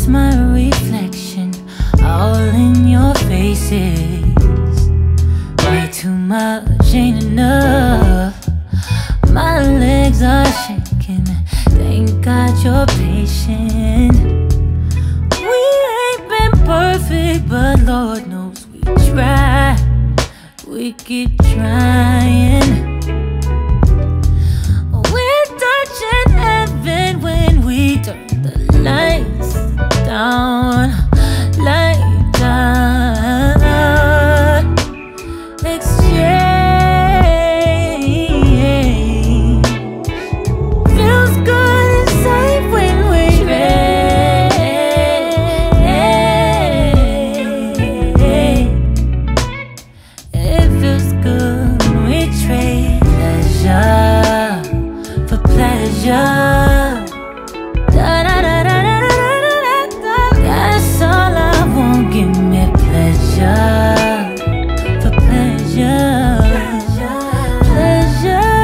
It's my reflection all in your faces. Way too much ain't enough. My legs are shaking. Thank God you're patient. We ain't been perfect, but Lord knows we try. We keep trying. We're touching heaven when we turn the lights down, light down. Exchange feels good inside when we trade. It feels good when we trade pleasure for pleasure. That's all I want, give me pleasure for pleasure. Pleasure.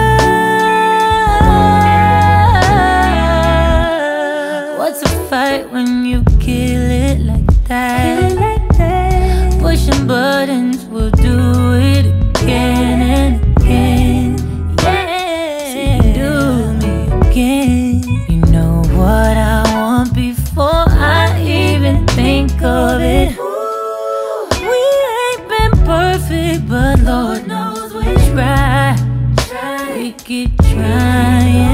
What's a fight when you kill it like that? Pushing buttons, we'll do it again and again. Yeah, see you do me again. You know what I want before I even think of it. We ain't been perfect, but Lord knows we try. We keep trying.